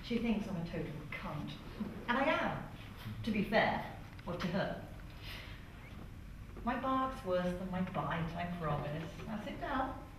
She thinks I'm a total cunt. And I am, to be fair, or to her. My bark's worse than my bite, I promise. Now sit down.